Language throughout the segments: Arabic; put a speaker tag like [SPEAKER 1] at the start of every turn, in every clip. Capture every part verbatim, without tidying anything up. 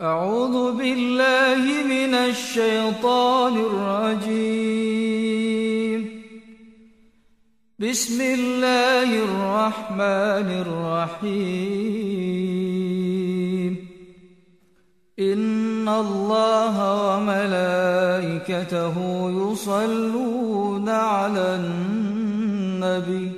[SPEAKER 1] أعوذ بالله من الشيطان الرجيم. بسم الله الرحمن الرحيم. إن الله وملائكته يصلون على النبي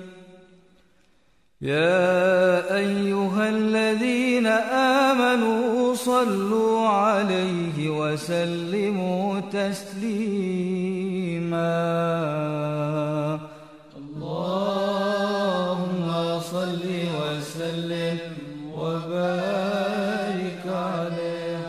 [SPEAKER 1] يا أيها الذين آمنوا صلوا عليه وسلموا تسليما. اللهم صل وسلم وبارك عليه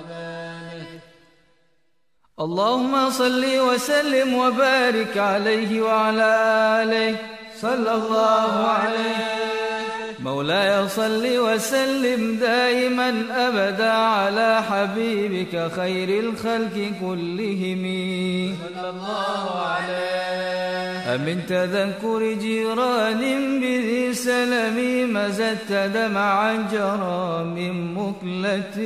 [SPEAKER 1] اللهم صل وسلم وبارك عليه وعلى آله صلى الله عليه. مولاي صل وسلم دائما أبدا على حبيبك خير الخلق كلهم صلى الله عليه. أمن تذكر جيران بذي سلم مزدت دمعا جرى من مكلة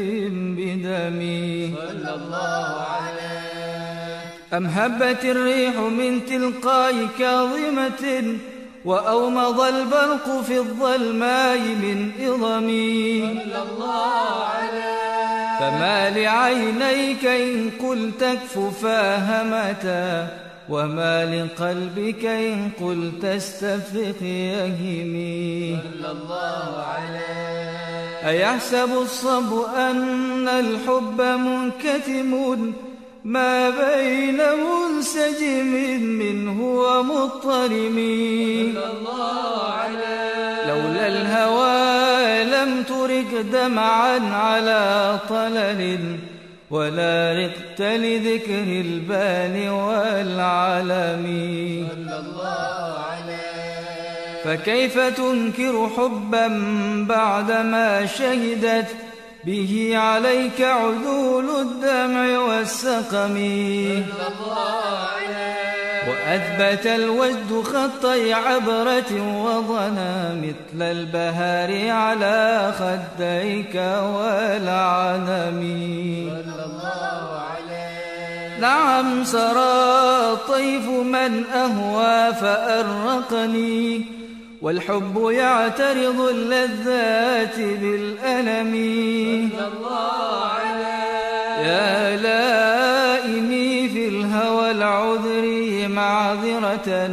[SPEAKER 1] بدمي صلى الله عليه. أم هبت الريح من تلقاء كاظمة وأومض البرق في الظلماء من إظمي صلى الله عليه. فما لعينيك إن قلت اكففا همتا وما لقلبك إن قلت استفرق يهمي صلى الله عليه. أيحسب الصب أن الحب منكتم ما بين منسجم منه ومضطرم صلى الله عليه. لولا الهوى لم ترق دمعا على طلل ولا رقت لذكر البان والعلم صلى الله عليه. فكيف تنكر حبا بعدما شهدت به عليك عذول الدمع والسقم صلى الله عليه. وأثبت الوجد خطي عبرة وضنا مثل البهار على خديك والعنم صلى الله عليه. نعم سرى طيف من أهوى فأرقني والحب يعترض اللذات بالألم صلى الله عليه. يا لائمي في الهوى العذر معذرة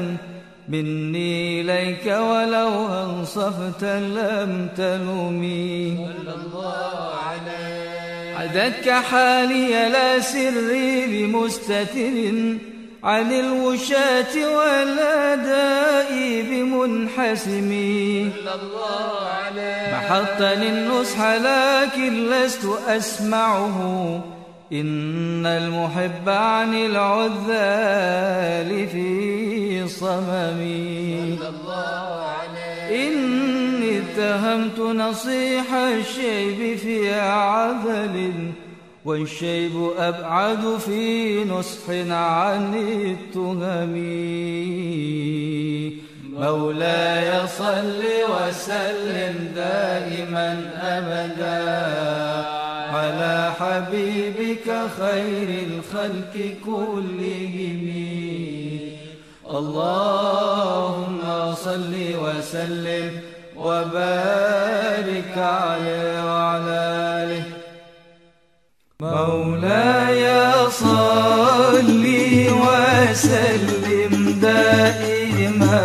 [SPEAKER 1] مني إليك ولو أنصفت لم تلومي صلى الله عليه. عدتك حالي لا سري بمستتر عن الوشاة والأداء بمنحسم صلى الله عليه. محطني النصح لكن لست أسمعه إن المحب عن العذال في صممي صلى الله عليه. إني اتهمت نصيح الشيب في عذل والشيب أبعد في نصح عن التهم. مولاي صل وسلم دائما أبدا على حبيبك خير الخلق كلهم. اللهم صل وسلم وبارك عليه وعلى آله. مولاي صل وسلم دائما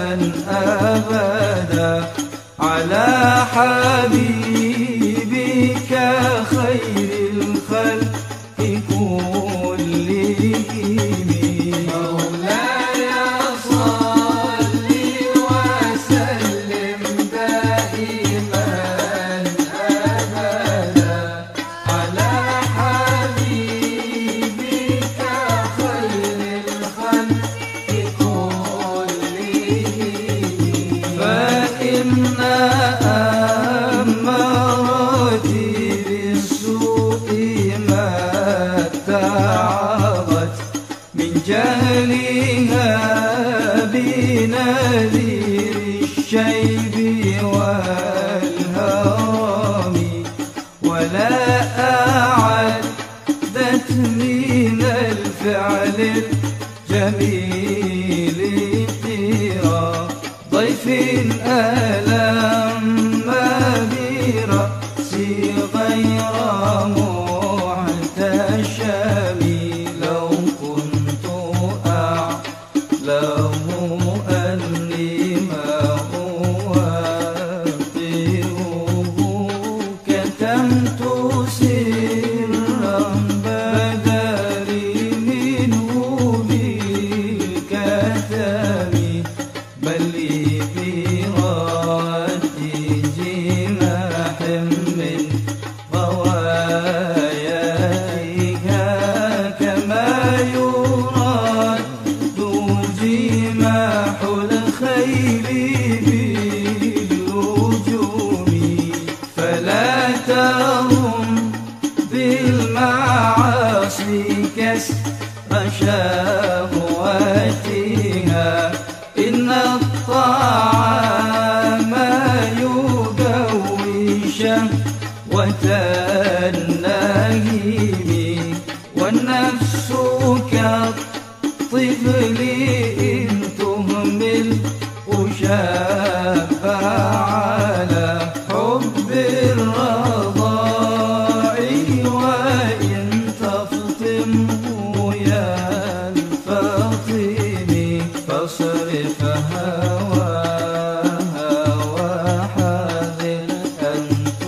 [SPEAKER 1] أبدا على حبيبك خير الخلق كلهم. مولاي صل وسلم دائما أبدا على حبيبك خير الخلق كلهم. فإن أمارتي بالسوء ما اتعظت من جهلها بنذير الشيب والهرم ولا جميل اقترا ضيف ألم ما برأسي غير محتشم لو كنت أعلم أني ما أوقره كتمت سرا بدري منه بالكتم بل لي برد جماح من غواياها كما يراد جماح الخيل بالهجوم فلا تهم بالمعاصي كسر شهواتها إن الطعام يقوي شهوة النهيم والنفس كالطفل إن تهمل شاب على حب الرضاع وإن تفطمه يا الفاطم فاصرف هواها وحاذر أن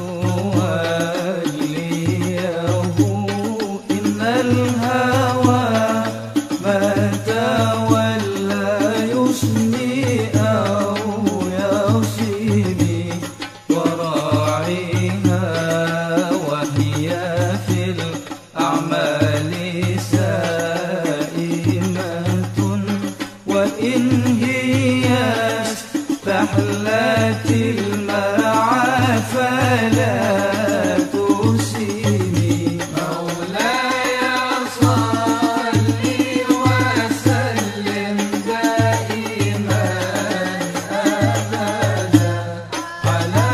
[SPEAKER 1] توليه إن الهوى ما تولى يسمي أو يصيبي وراعيها وهي في الأعمال سائمة وإن هي استحلت المرعى فلا تسيمي مولاي صل وسلم دائما أبدا على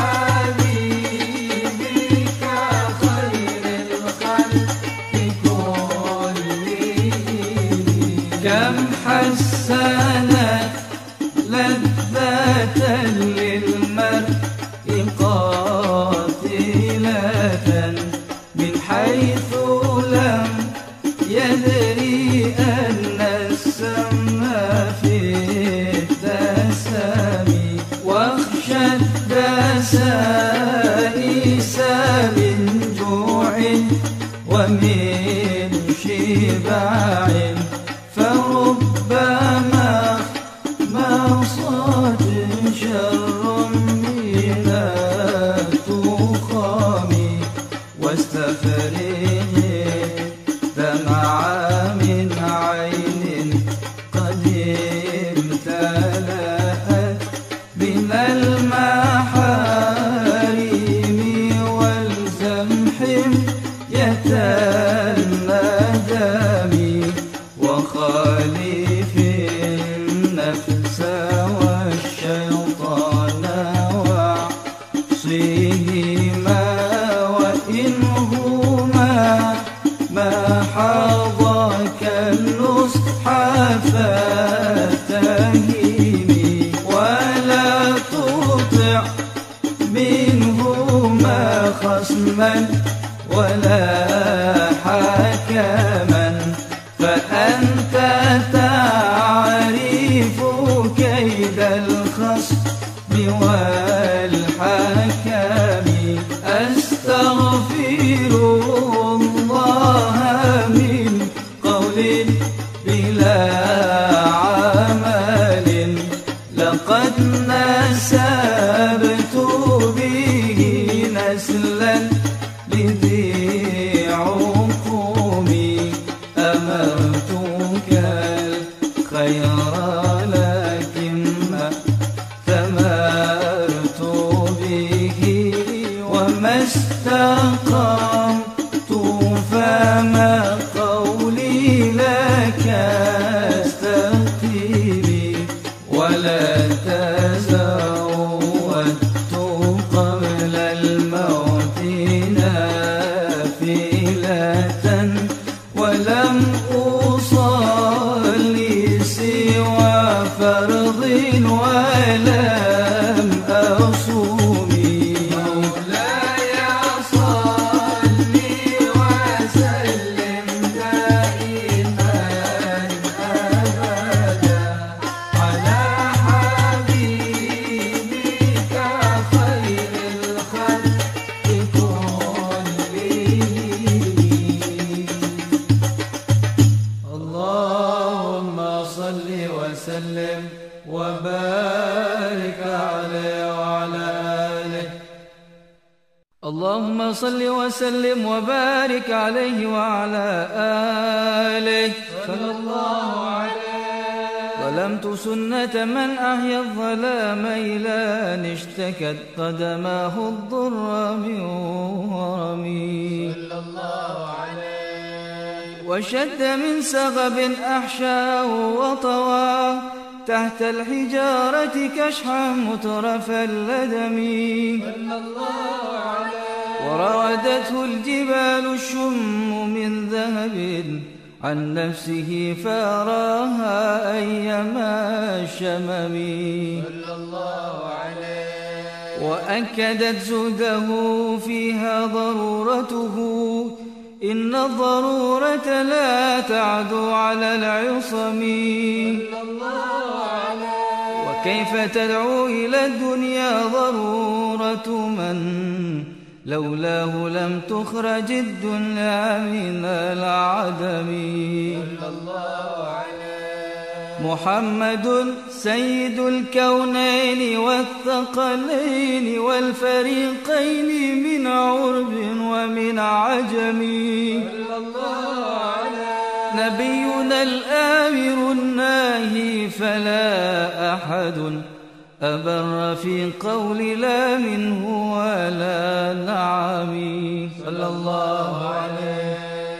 [SPEAKER 1] حبيبك خير الخلق كلهم كم حسنت لذة للمرء قاتلة من حيث لم يدري أن السم في الدسم واخشى الدسائس من جوع ومن شبع فربما مصاد شر من التخام واستفرغ دمع من عين قد امتلأت من المحارم والزم حمية الندم وخالف النفس والشيطان وعصيهما وإنهما ما حظاك النصح فاتهمي ولا تطع منهما خصما ولا حكما فأنت تعرف كيد الخصم والحكم أستغفر الله من قول بلا عمل لقد نسبت به نسلا لذي عقومي أمرتك الخير لكن ما ثمرت به وما استقمت فما قولي لك استقيمي ولا تزودت قبل الموت نافلة ولم أصلي اللهم صل وسلم وبارك عليه وعلى آله صلى الله عليه. ظلمت سنة من أحيا الظلام إلى أن اشتكت قدماه الضر من ورمي صلى الله عليه. وشد من سغب أحشاه وطوى تحت الحجارة كشحا مترف اللدم صلى الله عليه. وراودته الجبال الشم من ذهب عن نفسه فأراها أيما الشمم صلى الله عليه. وأكدت زهده فيها ضرورته إن الضرورة لا تعدو على العصم صلى الله عليه. وكيف تدعو إلى الدنيا ضرورة من لولاه لم تخرج الدنيا من العدم صلى الله عليه. محمد سيد الكونين والثقلين والفريقين من عرب ومن عجم صلى الله عليه. نبينا الآمر الناهي فلا أحد أبر في قول لا منه ولا نعم صلى الله عليه.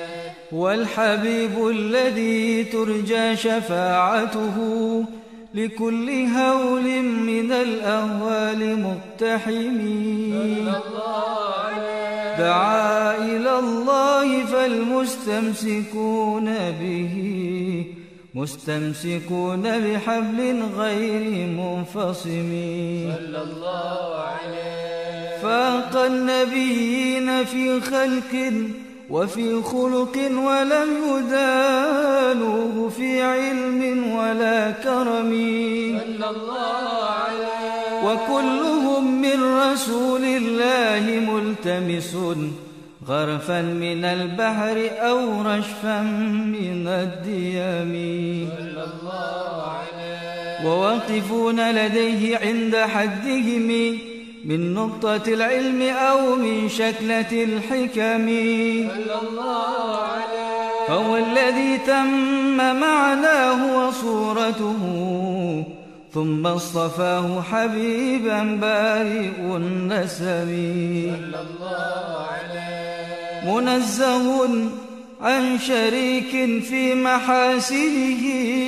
[SPEAKER 1] والحبيب الذي ترجى شفاعته لكل هول من الأهوال مقتحم صلى الله عليه. دعا إلى الله فالمستمسكون به مستمسكون بحبل غير منفصم صلى الله عليه. فاق النبيين في خلق وفي خلق ولم يدانوه في علم ولا كرم صلى الله عليه. وكلهم من رسول الله ملتمس غرفا من البحر أو رشفا من الديام صلى الله عليه. وواقفون لديه عند حدهم من نقطة العلم أو من شكلة الحكم صلى الله عليه. فهو الذي تم معناه وصورته ثم اصطفاه حبيبا بارئ النسم صلى الله عليه. منزه عن شريك في محاسنه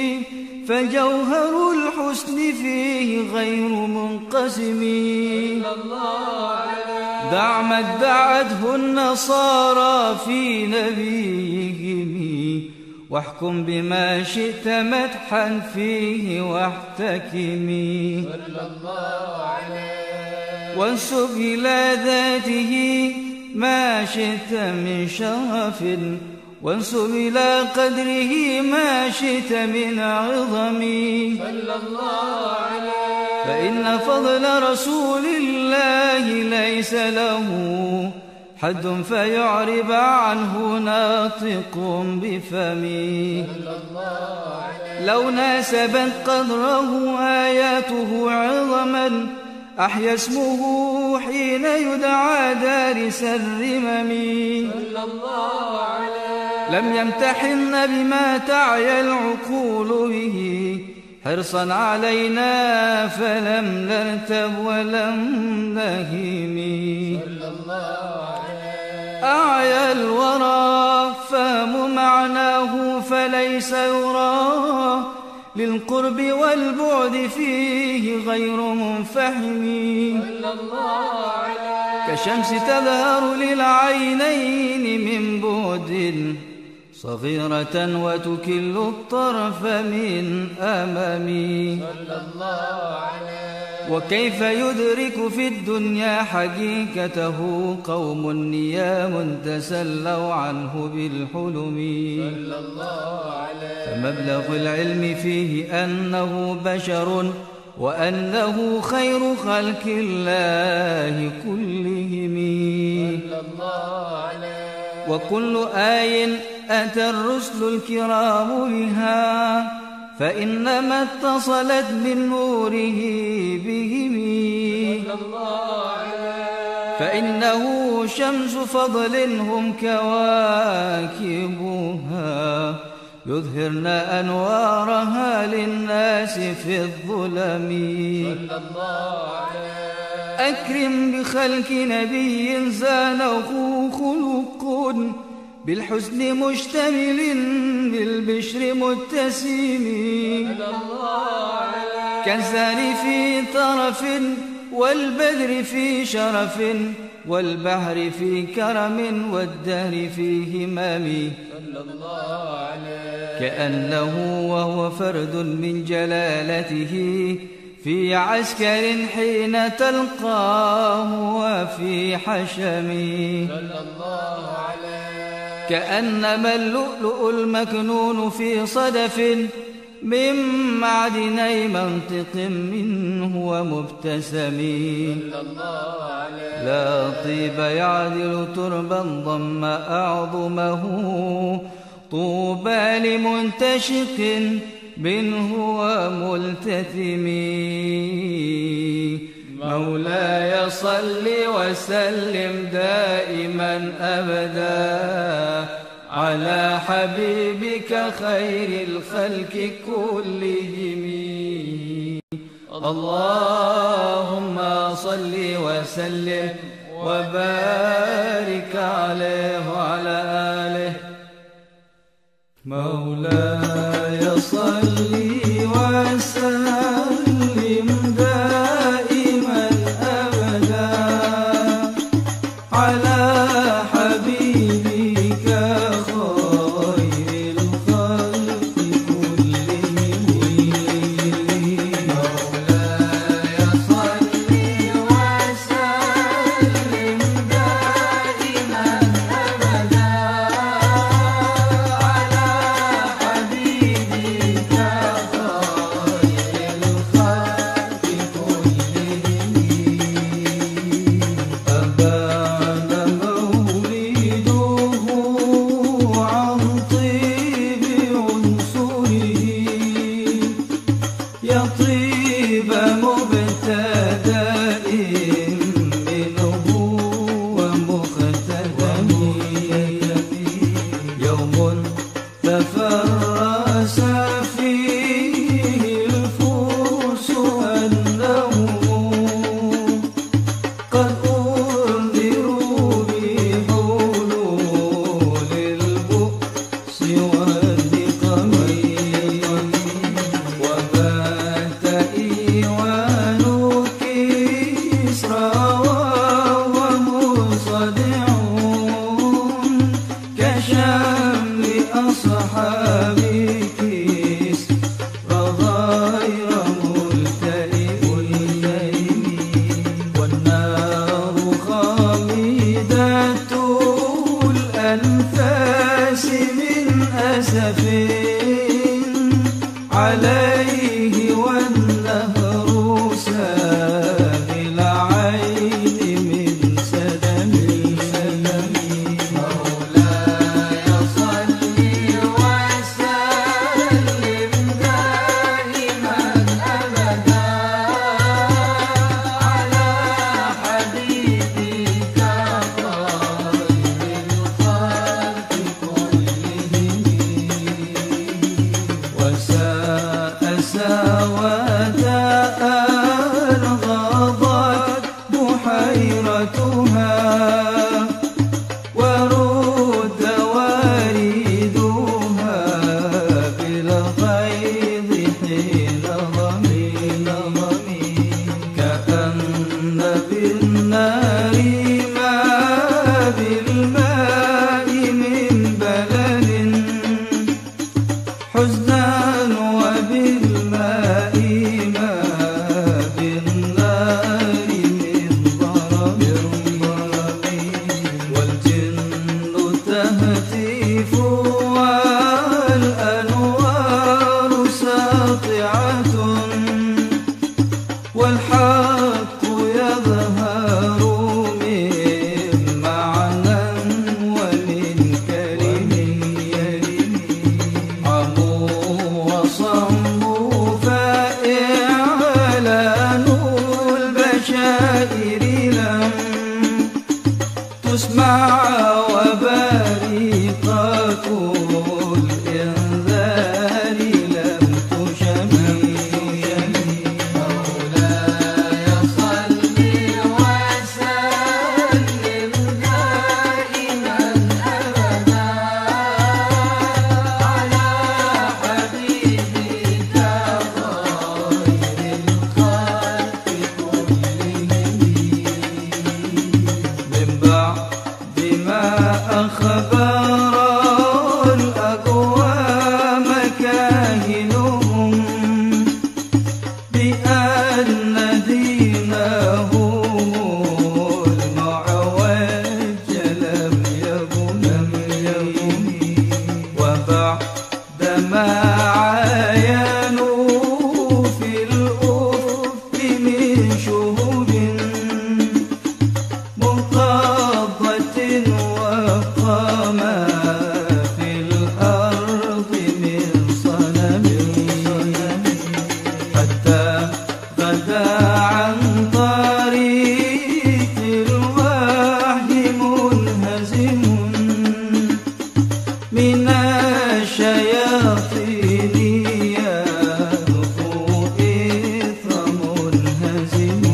[SPEAKER 1] فجوهر الحسن فيه غير منقسم صلى الله عليه. دع ما ادعته النصارى في نبيهم واحكم بما شئت مدحا فيه واحتكمي صلى الله عليه. وانسب إلى ذاته ما شئت من شرف وانسب إلى قدره ما شئت من عظم صلى الله عليه. فإن فضل رسول الله ليس له حد فيعرب عنه ناطق بفمي صلى الله عليه. لو ناسبت قدره آياته عظما أحيا اسمه حين يدعى دارس الرمم صلى الله عليه. لم يمتحن بما تعيا العقول به حرصا علينا فلم نرتب ولم نهيم صلى الله عليه. أعيا الورى فهم معناه فليس يرى للقرب والبعد فيه غير منفحم صلى الله عليه. كشمس تظهر للعينين من بعد صغيرة وتكل الطرف من أمامي صلى الله عليه. وكيف يدرك في الدنيا حقيقته قوم نيام تسلوا عنه بالحلم صلى الله عليه. فمبلغ العلم فيه أنه بشر وأنه خير خلق الله كلهم صلى الله عليه. وكل آية أتى الرسل الكرام بها فإنما اتصلت من نوره بهم صلى الله عليه. فإنه شمس فضل هم كواكبها يظهرن أنوارها للناس في الظلم. صلى الله عليه. أكرم بخلق نبي زانه خلق بالحسن مشتمل بالبشر متسم. كالزهر في طرف والبدر في شرف والبحر في كرم والدهر في همم. كأنه وهو فرد من جلالته في عسكر حين تلقاه وفي حشم. كأنما اللؤلؤ المكنون في صدف من معدني منطق منه ومبتسم. لا طيب يعدل تربا ضم أعظمه طوبى لمنتشق منه وملتثم. مولاي صل وسلم دائما أبدا على حبيبك خير الخلق كلهم. اللهم صل وسلم وبارك عليه وعلى آله. مولاي صل وسلم دائما أبدا على حبيبك خير الخلق كلهم. مولاي صل وسلم دائما أبدا على حبيبك خير الخلق كلهم. أبان مولده عن طيب عنصره يطيب مبتدأ منه ومختتم. يوم تفرس فيه الفرس أنهم قد أنذروا بحلول البؤس والنقم. وبات إيوان كسرى وهو منصدع كشمل أصحاب كسرى غير ملتئم. والنار خامدة الأنفاس من أسف عليه والنهر ساغل عين من سدم. مولاي صل وسلم دائما أبدا على حبيبك خير الخلق كلهم. أخبار الأقوام كاهنهم بأن دينه المعوج لم يكن وبعدما عاينوا في الأفق من شهب منقضة وقاما في الأرض من صنم حتى غدا عن طريق الوحي منهزم من الشياطين يدخو إثر منهزم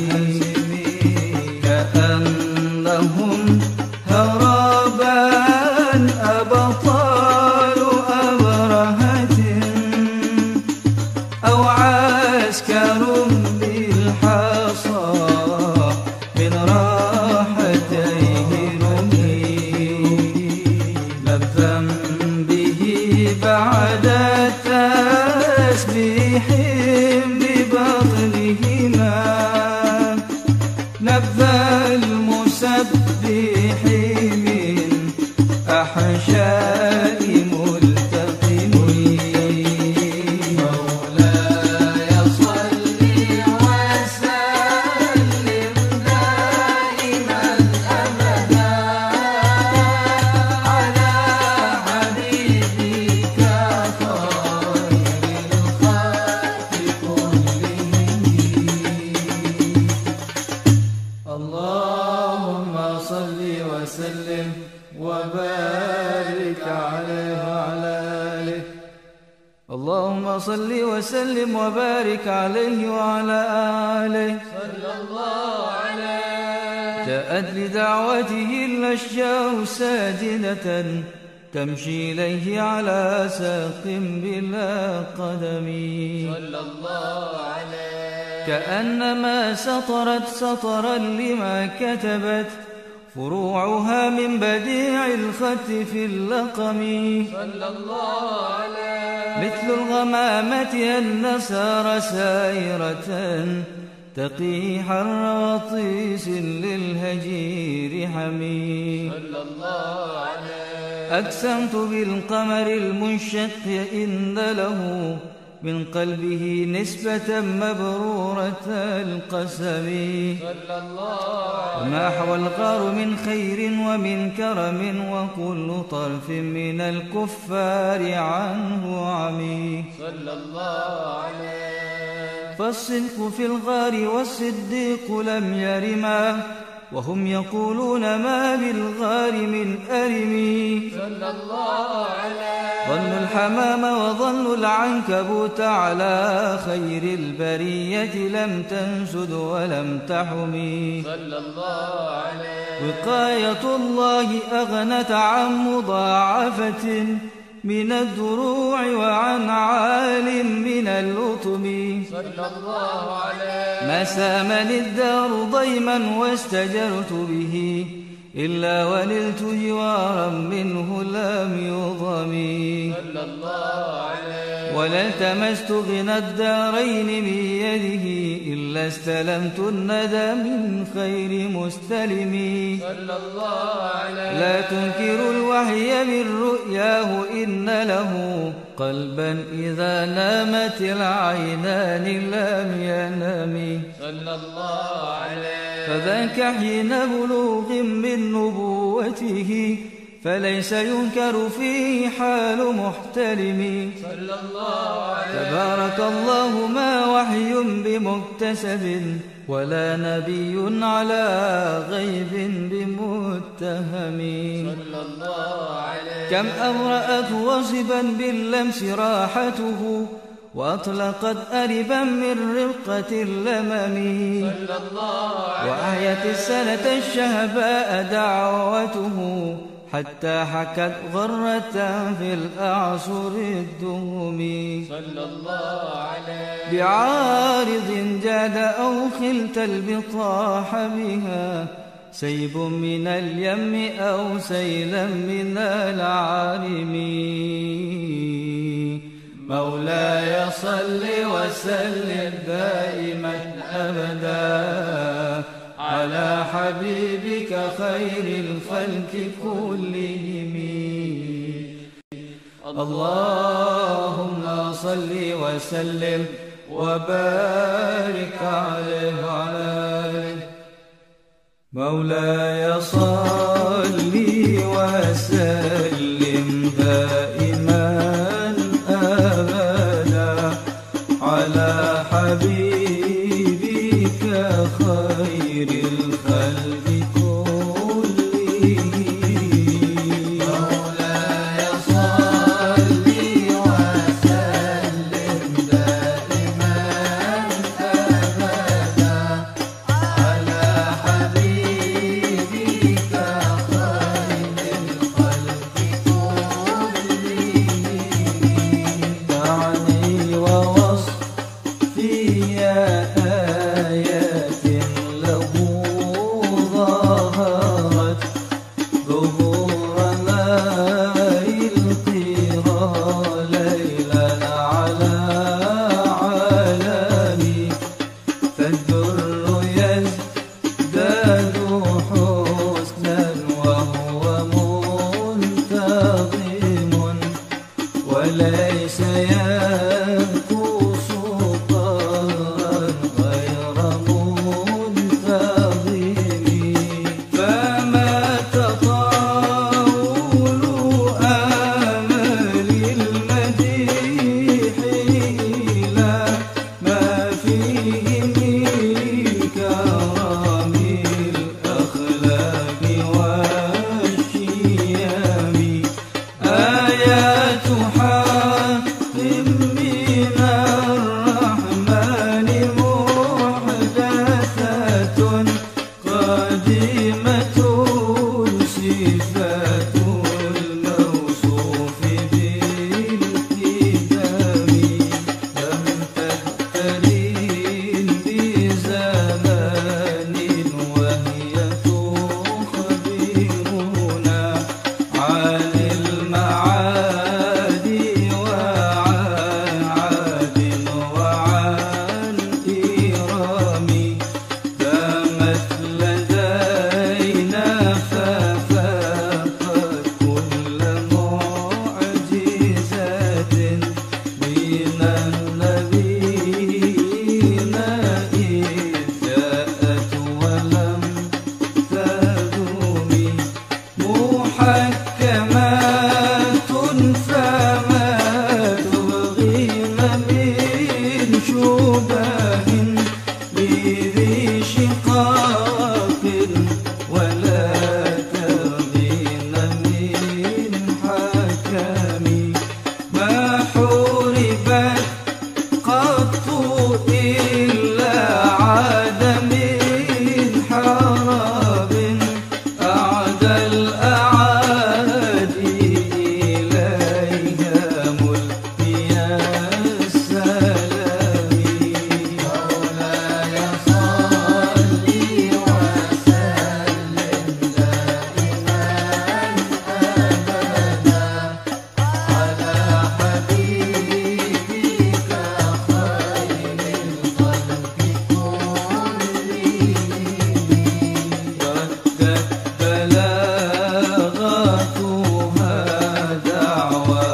[SPEAKER 1] كأنهم هربان أبطال أبرهة أو عسكر بالحصى من راحتيه رمي لبا به بعد تسبيح ببطنهما لبى المسبح من أحشاء ملتقم مولاي صل وسلم دائما أبدا على حبيبك خير الخلق كلهم. اللهم صل وسلم وبارك عليه وعلى آله. اللهم صل وسلم وبارك عليه وعلى آله صلى الله عليه. جاءت لدعوته الأشجار ساجدة تمشي إليه على ساق بلا قدم صلى الله عليه. كأنما سطرت سطرا لما كتبت فروعها من بديع الخط في اللقم صلى الله عليه. مثل الغمامة النسار سائرة تقي حر وطيس للهجير حمي صلى الله عليه. أقسمت بالقمر المنشق إن له من قلبه نسبة مبرورة القسم صلى الله عليه. وما حوى الغار من خير ومن كرم وكل طرف من الكفار عنه عمي صلى الله عليه. فالصدق في الغار والصديق لم يرما وهم يقولون ما بالغار من أرمي صلى الله عليه. ظنوا الحمام وظنوا العنكبوت على خير البرية لم تنسد ولم تحمي صلى الله عليه. وقاية الله أغنت عن مضاعفة من الدروع وعن عال من اللطم صلى الله عليه. ما سامني الدار ضيما واستجرت به إلا ونلت جوارا منه لم يضمي صلى الله عليه. ولا التمست غنى الدارين بيده إلا استلمت الندى من خير مستلمي صلى الله عليه. لا تنكر الوحي من رؤياه إن له قلبا إذا نامت العينان لم ينم صلى الله عليه. فذاك حين بلوغ من نبوته فليس ينكر فيه حال محتلم صلى الله عليه. تبارك الله ما وحي بمكتسب ولا نبي على غيب بمتهم صلى الله عليه. كم أبرأت وصبا باللمس راحته وأطلقت أربا من رقة اللمم صلى الله عليه. وأحيت السنة الشهباء دعوته حتى حكت غرة في الأعصر الدهم صلى الله عليه. بعارض جاد أو خلت البطاح بها سيب من اليم أو سيلا من العالم. مولاي صل وسلم دائما أبدا على حبيبك خير الخلق كلهم. اللهم صل وسلم وبارك عليه وعلى آله. مولاي صل وسلم دائما أبدا على حبيبك خير الخلق كلهم. مولاي صل وسلم دائما أبدا على حبيبك خير الخلق كلهم. دعني ووصفي آيات له ظهرت ظهور ماء القرى ليلا على عالمي. فالدر يزداد حسنا وهو منتظم وليس ينقص قهرا غير منتظم. فما تطاول آمال المديح إلى ما فيه من كرم الأخلاق والشيم. آيات حق من الرحمن محدثة قديمة صفات الموصوف بالقدم. لم تقترن بزمان وهي تخبرنا عن المعاد وعن عاد وعن إرام. دامت لدينا ففاقت كل معجزات من النبيين إذ جاءت ولم تدوم. محكمات فما تبغين من شبه لذي شقاق ولا تبغين من حكم. ما حوربت قط إلا عاد من حرب أعدى الأعادي إليها ملقيا السلام. مولاي صل وسلم دائما أبدا على حبيبك خير الخلق كلهم. ردت بلاغتها دعوى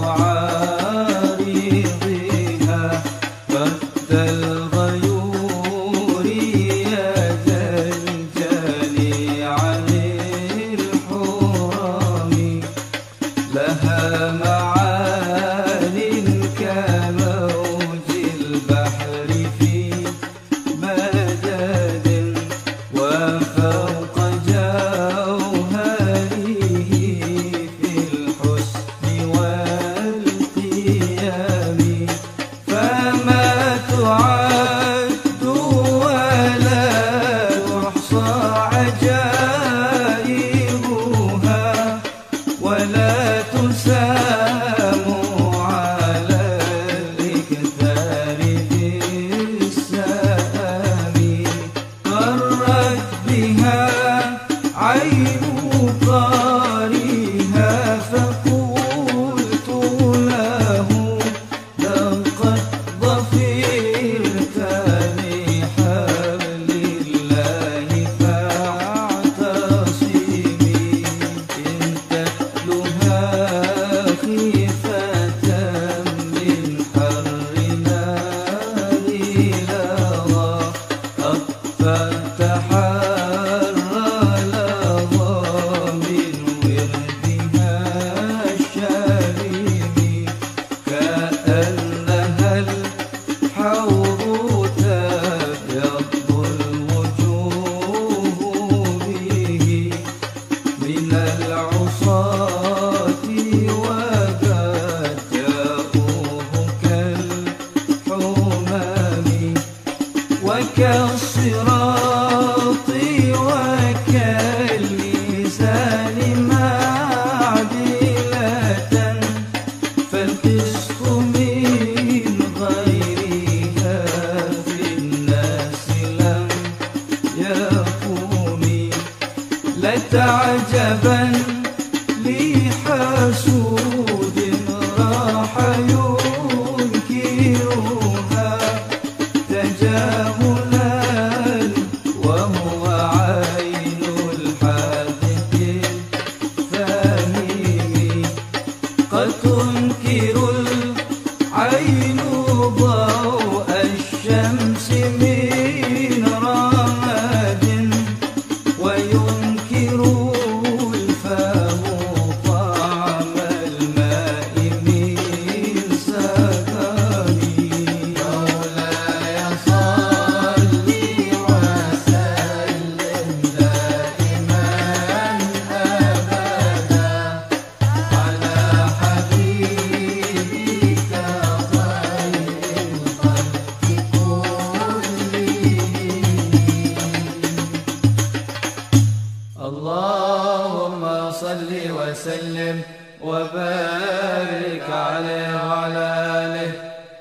[SPEAKER 1] معارضها رد الغيور يدا الجلي عن الحرام. لها معان كموج البحر في مدد وفوق جوهره في الحسن والقيام. فما تعد ولا تحصى عجائبها ولا تسام على الإكثار بالسام. قرت بها قد تنكر العين ضوء الشمس من رماد وينكر الفم طعم الماء من سكر. مولاي صل وسلم دائما أبدا على حبيبك خير الخلق كلهم. اللهم صل وسلم وبارك عليه وعلى آله.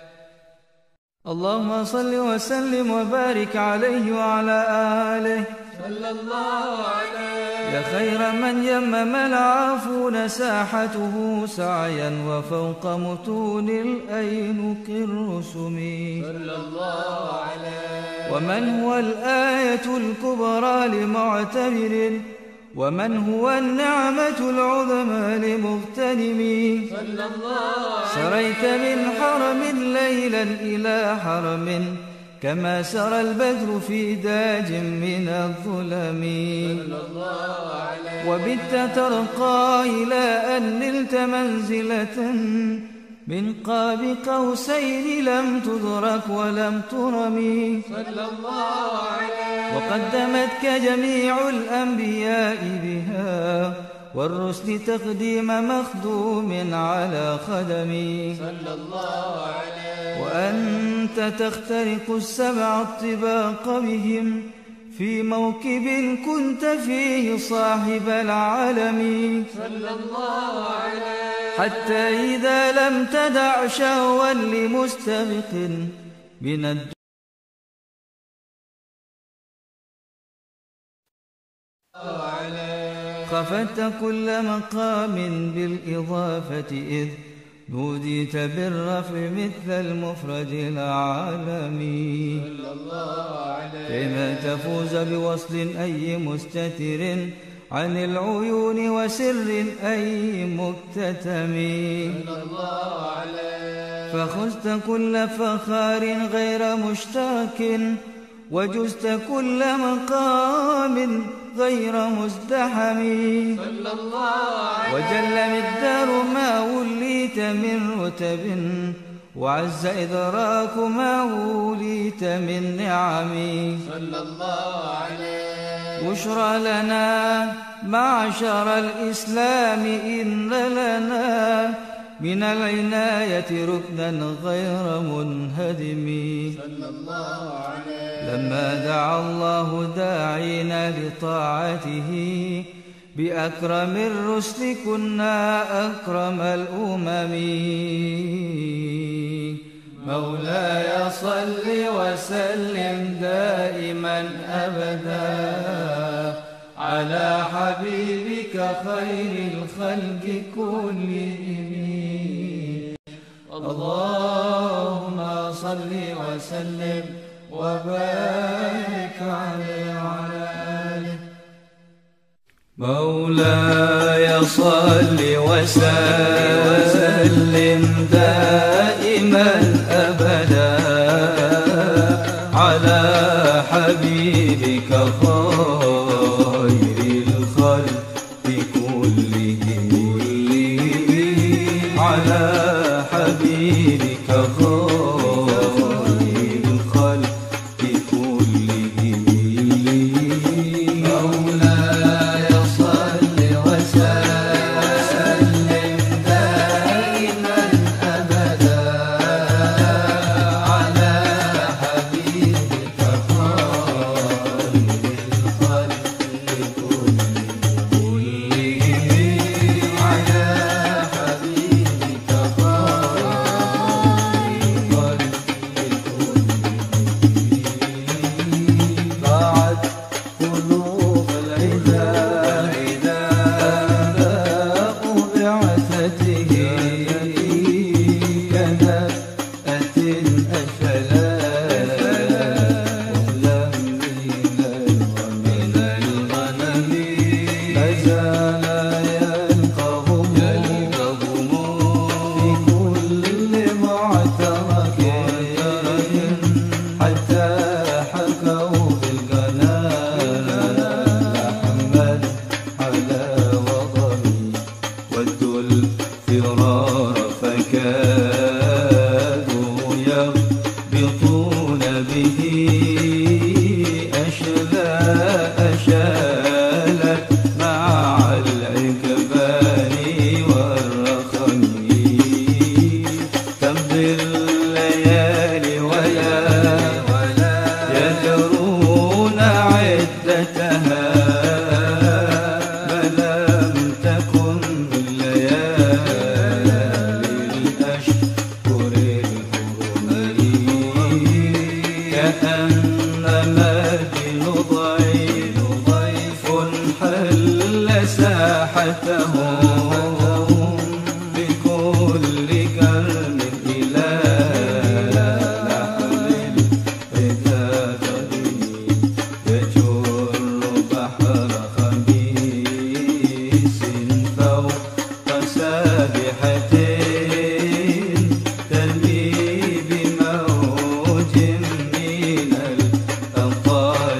[SPEAKER 1] اللهم صل وسلم وبارك عليه وعلى آله صلى الله عليه. يا خير من يمم العافون ساحته سعيا وفوق متون الأينك الرسم صلى الله عليه. ومن هو الآية الكبرى لمعتبر ومن هو النعمة العظمى لمغتنم صلى الله عليه. سريت من حرم ليلا إلى حرم كما سرى البدر في داج من الظلم صلى الله عليه. وبت ترقى إلى أن نلت منزلة من قاب قوسين لم تدرك ولم ترمي صلى الله عليه. وقدمتك جميع الأنبياء بها والرسل تقديم مخدوم على خدمي صلى الله عليه. وأنت تخترق السبع الطباق بهم في موكب كنت فيه صاحب العالم صلى الله عليه. حتى إذا لم تدع شهوا لمستبق من الدنيا خفت كل مقام بالإضافة إذ نوديت بالرفع مثل المفرد العالمي صلى الله عليه. كما تفوز بوصل أي مستتر عن العيون وسر أي مكتتم صلى الله عليه. فخذت كل فخار غير مشترك وجزت كل مقام غير مزدحم صلى الله عليه. وجل مقدار ما وليت من رتب وعز إدراك ما وليت من نعم صلى الله عليه. بشرى لنا معشر الإسلام إن لنا من العناية ركنا غير منهدم صلى الله عليه. لما دعا الله داعينا لطاعته بأكرم الرسل كنا أكرم الأمم. مولاي صل وسلم دائما أبدا على حبيبك خير الخلق كلهم. اللهم صل وسلم وبارك عليه وعلى آله. مولاي صل وسلم دائما أبدا على حبيبك خير الخلق كلهم. على حبيبك خير الخلق كلهم. مولاي صل وسلم دائما الفرار فكادوا يغبطون به أشلا أشالت مع العكبان والرخم تمضي الليالي ولا يدرون عدتها ساحتهم بكل كرم إلى لحم العتاب يجر بحر خميس فوق سابحة ترمي بموج من الأبطال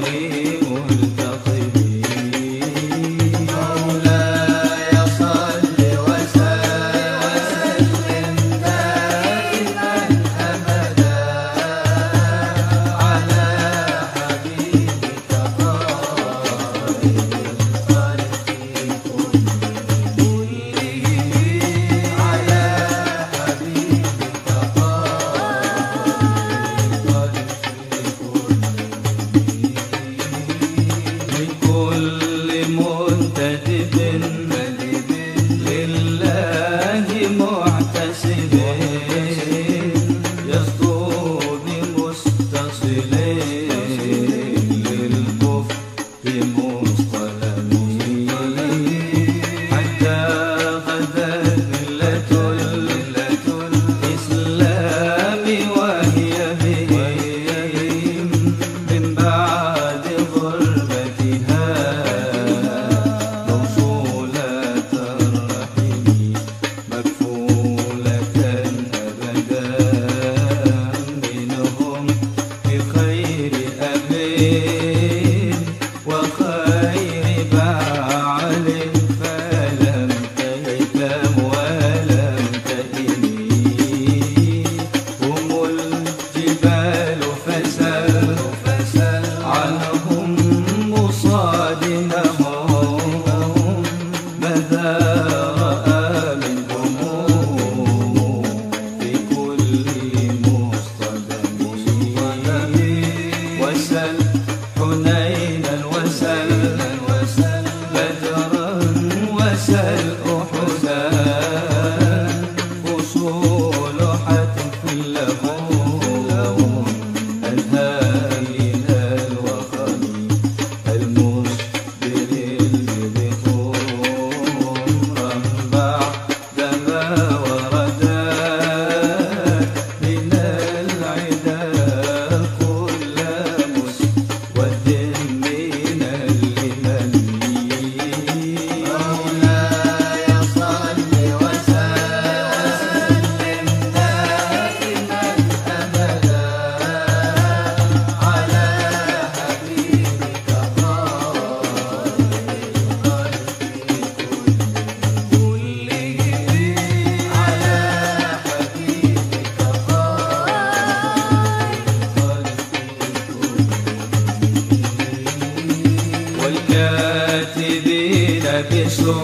[SPEAKER 1] والكاتبين بسم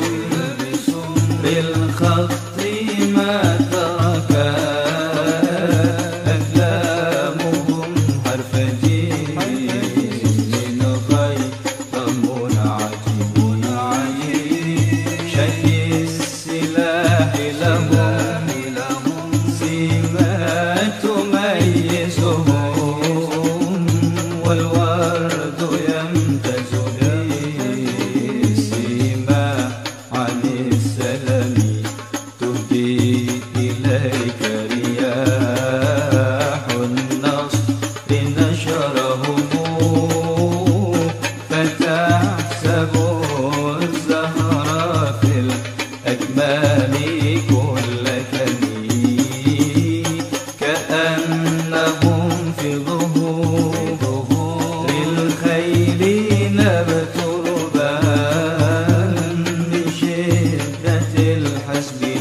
[SPEAKER 1] بالخط ما تركا أقلامهم حرف جيم من غير منعجب شكي السلاح لهم سيما تميزهم والورد يمتز بسيما عن السلام تهدي إليك رياح النصر نشرهم فتحسب الزهر في الأكمام كل كني كأنهم في ظهور الخيل نبت ربان من شدة الحسب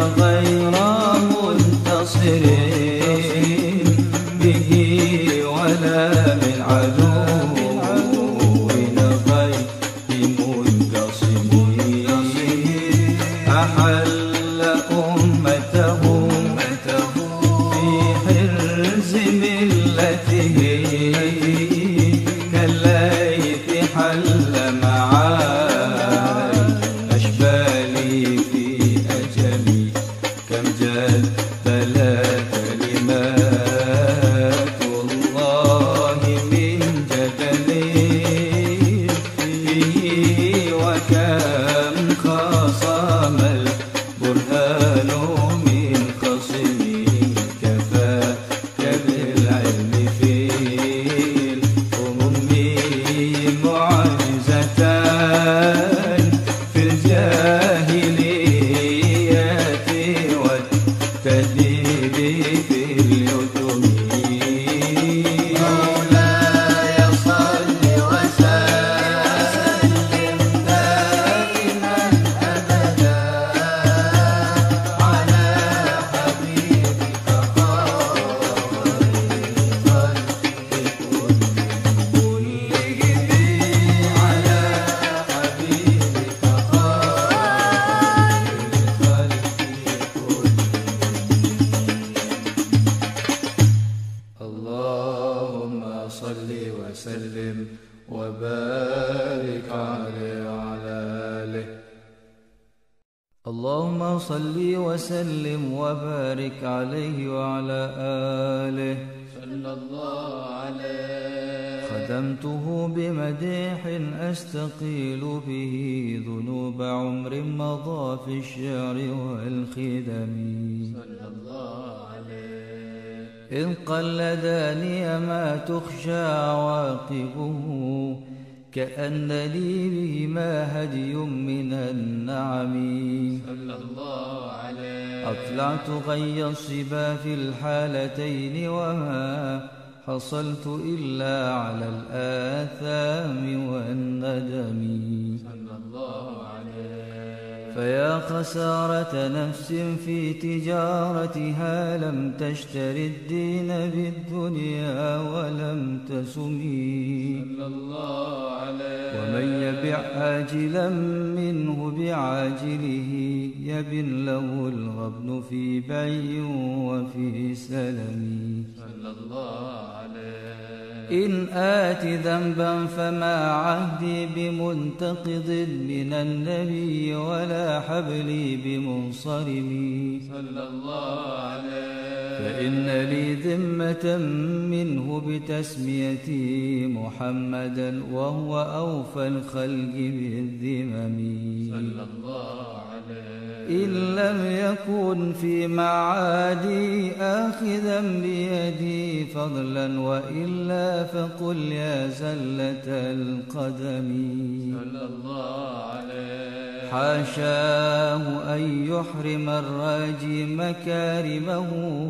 [SPEAKER 1] غير منتصر به ولا من عدو غير منتصر أحل أمته في حرز ملته كالليث حل معاي أشبالي في أجلي كم جدلا كلمات الله من جدل فيه وكم خاصم البرهان من خصم كفاك بالعلم في الأمم معجزتان في الجاهلية والتهديد في اليتم مولاي صل وسلم دائما أبدا على حبيبك اللهم صل وسلم وبارك عليه وعلى آله. اللهم صل وسلم وبارك عليه وعلى آله صلى الله عليه. خدمته بمديح أستقيل به ذنوب عمر مضى في الشعر والخدم صلى الله عليه. إذ قلداني ما تخشى عواقبه كأن لي بهما هدي من النعم صلى الله عليه. أطلعت غي الصبا في الحالتين وما حصلت إلا على الآثام والندم صلى الله عليه. فيا خسارة نفس في تجارتها لم تشتر الدين بالدنيا ولم تسمي صلى الله عليه. ومن يبع عاجلا منه بعاجله يبن له الغبن في بيع وفي سلم صلى الله عليه. إن آت ذنبا فما عهدي بمنتقض من النبي ولا حبلي بمنصرم صلى الله عليه. فإن لي ذمة منه بتسميتي محمدا وهو أوفى الخلق بالذمم صلى الله عليه. إن لم يكن في معادي آخذا بيدي فضلا وإلا فقل يا زلة القدم صلى الله عليه. حاشاه أن يحرم الراجي مكارمه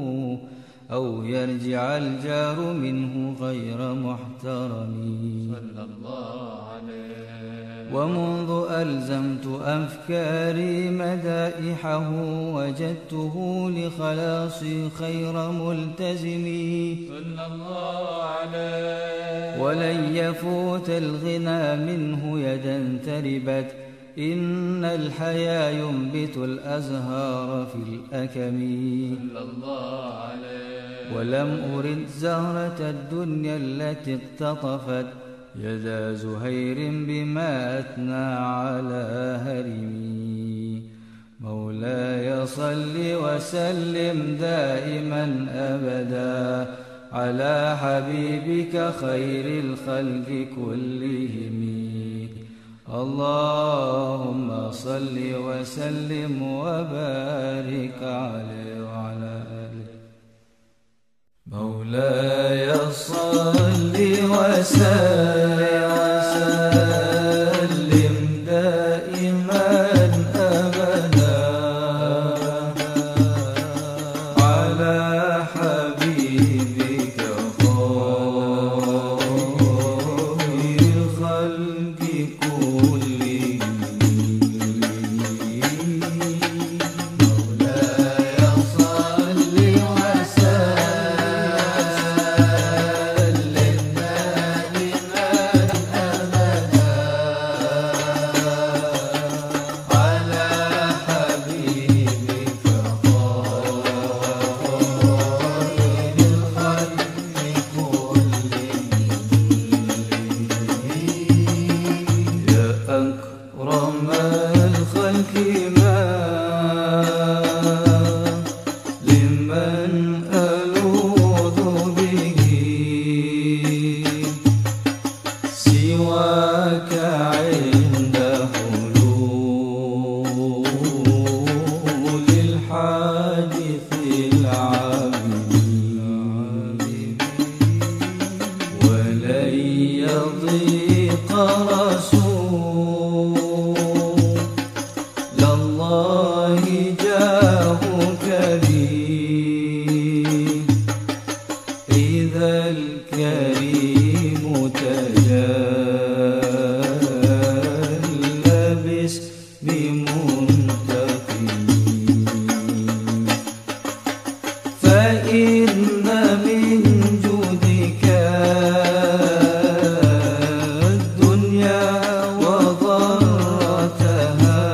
[SPEAKER 1] أو يرجع الجار منه غير محترم صلى الله عليه. ومنذ ألزمت أفكاري مدائحه وجدته لخلاصي خير ملتزم صلى الله عليه. ولن يفوت الغنى منه يدا تربت إن الحيا ينبت الأزهار في الأكم صلى الله عليه. ولم أرد زهرة الدنيا التي اقتطفت يدا زهير بما أثنى على هرمي. مولاي صل وسلم دائما أبدا على حبيبك خير الخلق كلهم. اللهم صل وسلم وبارك عليه وعلى آله. مولاي صل وسلم دائما أبدا على حبيبك خير الخلق كلهم. مولاي في العابدين ولن يضيق رسول الله جاهك بي إذا الكريم تجلى باسم منتقم فإن من جودك الدنيا وضرتها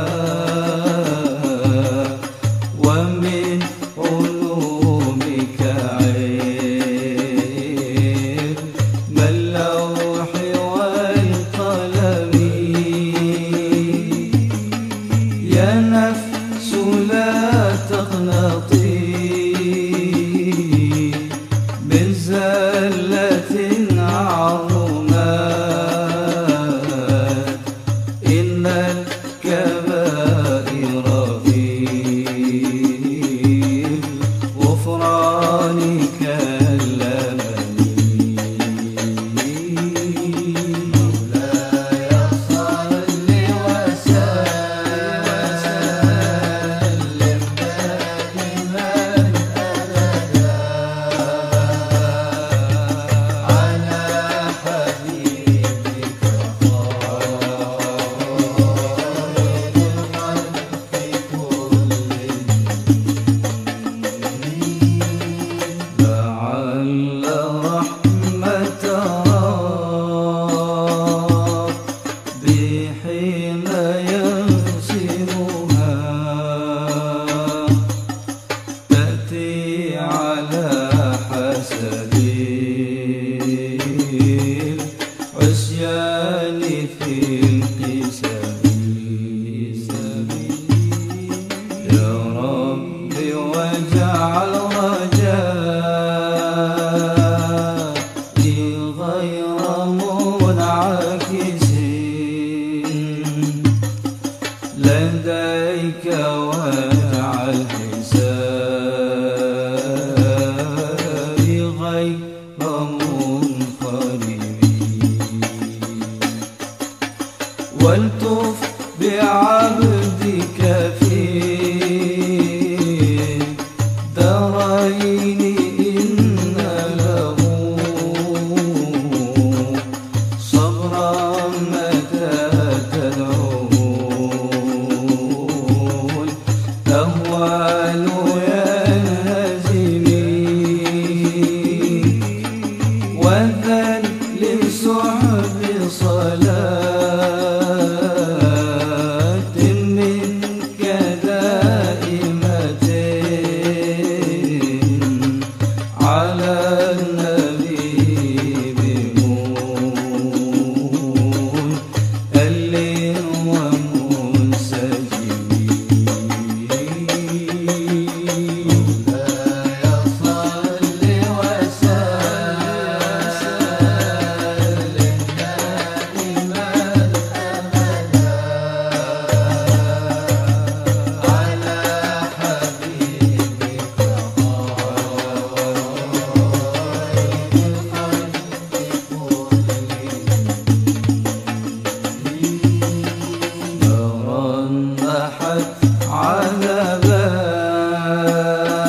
[SPEAKER 1] ومن علومك علم اللوح والقلم يا نفس لا تقنطي من زلة عظمت إن الكبائر في الغفران كاللبن مولاي صل وسلم دائما أبدا على حبيبك لعل رحمة ربي حين يغسلها تأتي على حسب العصيان في القسم يا رب واجعل رجائي غير منعكس لديك واجعل حسابي غير منقلب والطف بعبدك في الدارين إن له صبرا متى تدعون الأهوال ينهزمي وذل صحب صلاة منك دائمة على النبي بمون أل ومنسجم مولاي صل وسلم دائما أبدا على حبيبك ترنحت عذبا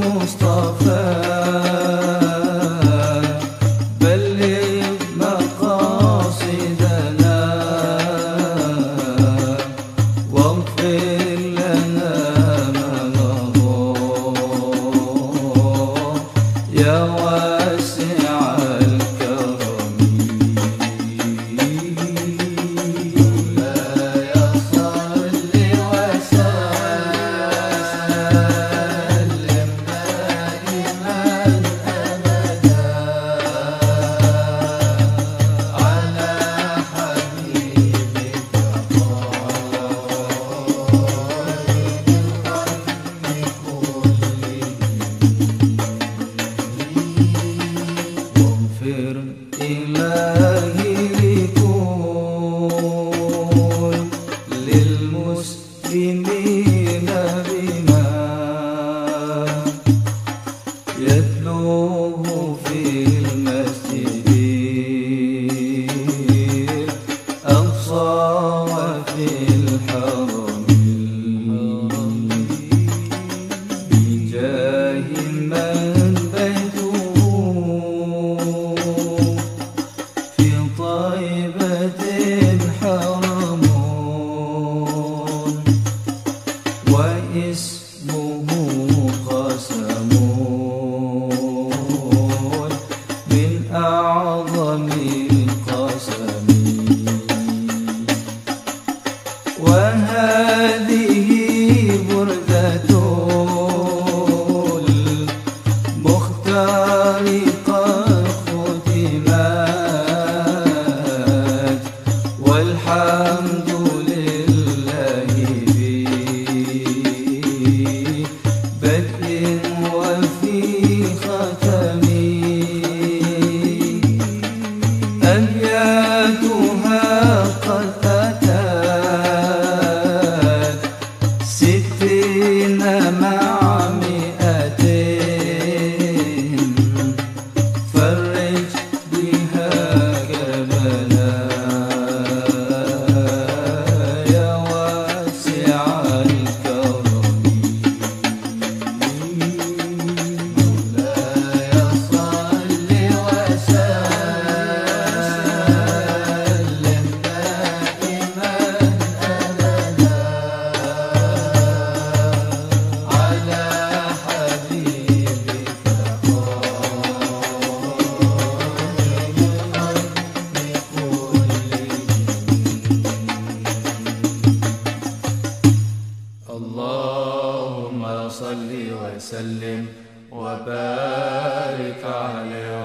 [SPEAKER 1] المصطفى بلغ مقاصدنا واغفر لنا ما مضى يا واسع الكرم. مولاي صل وسلم دائما أبدا على حبيبك واغفر إلهي لكل للمسلمين بما يتلوه في المسجد الأقصى وفي الحرم بجاه من بيته في طيبة حرم واسمه قسم من أعظم القسم. وهذه بردة المختار قد ختمت والحمد لله في بدء وفي ختم. أبياتها قد أتت ستين مع مئتين فرج بها كربنا يا واسع الكرم. مولاي صل وسلم دائما أبدا على حبيبك اللهم صل وسلم وبارك عليه